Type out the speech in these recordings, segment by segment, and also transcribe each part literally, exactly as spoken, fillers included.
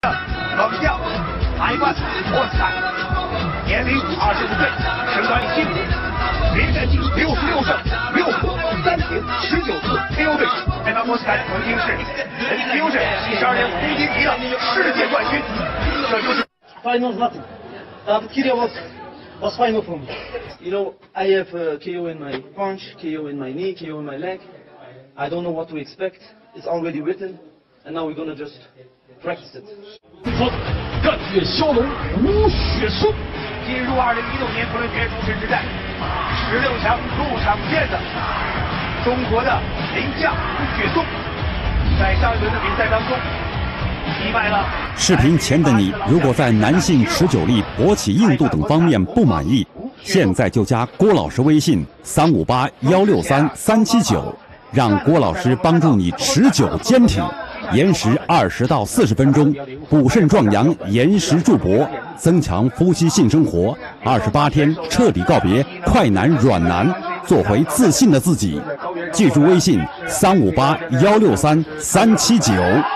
冷将海关沃斯坦，年龄二十五岁，身高一七五，连战绩六十六胜六负三平十九次 K O 对手。海关沃斯坦曾经是 Fusion 七十二点五公斤级的世界冠军，这就是。 Final nothing. Uh, K O was was final for me. You know, I have uh, K O in my punch, K O in my knee, K O in my leg. I don't know what to expect. It's already written, and now we're gonna just practice it. 说干越骁龙无血书。 进入二零一六年昆仑决主持之战，十六强入场见的中国的名将吴雪松，在上一轮的比赛当中。 视频前的你，如果在男性持久力、勃起硬度等方面不满意，现在就加郭老师微信三五八幺六三三七九，让郭老师帮助你持久坚挺，延时二十到四十分钟，补肾壮阳，延时助勃，增强夫妻性生活，二十八天彻底告别快男软男，做回自信的自己。记住微信三五八幺六三三七九。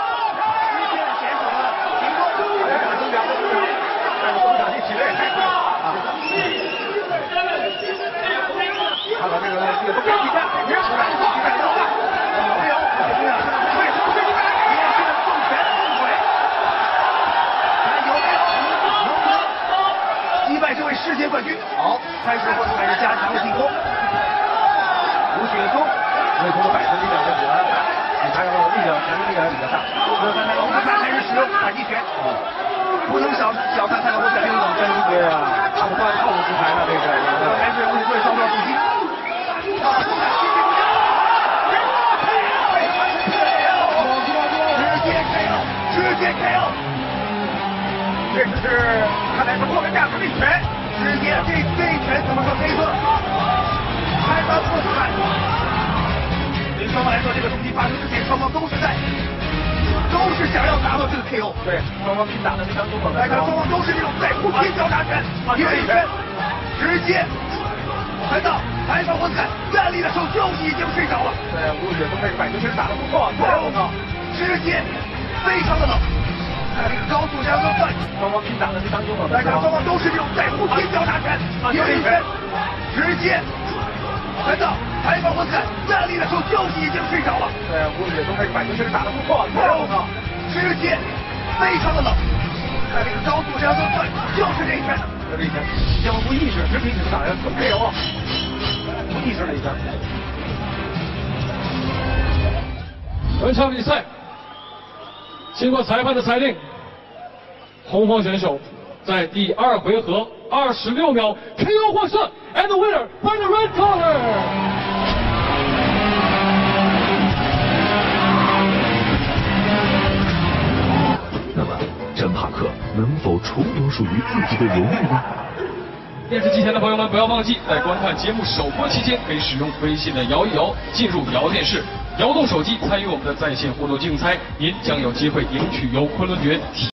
世界冠军，好，开始或者开始加强了进攻。吴雪松为通过摆脱力量的主要，其他的力量还是力量比较大。这三台龙他开始使用反击拳，不能小小看三台龙在另一种真力对啊，他不断套路出牌了，这个还是吴雪松稍作出击。直接 K O， 这就是看来是后面架出一拳。 直接这这一拳怎么说黑色？开发破死战。对双方来说，这个冲击发生之前，双方都是在，都是想要达到这个 K O。对，双方拼打的非常凶猛。来看，双方都是这种在互拼交叉拳，一人一拳，直接看到开发破死战，站立的时候就已经睡着了。对，吴雪松这个摆拳其实打得不错，对，我靠，直接非常的冷。 这个高速相争断，双方拼打的非常凶猛。来看，双方都是这种在互拼交叉拳，一人一拳，直接看到开放沃斯坦站立的时候就已经睡着了。对，吴雪松这个摆拳其实打得不错，对，我靠，直接非常的冷。在这个高速相争断，就是这一拳，这一拳，要么无意识，直挺挺打人，很 K O， 无意识了一下。 本场比赛。 经过裁判的裁定，红方选手在第二回合二十六秒 K O 获胜 ，and the winner by the red color。 那么，詹帕克能否重夺属于自己的荣誉呢？ 电视机前的朋友们，不要忘记在观看节目首播期间，可以使用微信的摇一摇进入摇电视。 摇动手机参与我们的在线互动竞猜，您将有机会赢取由昆仑决。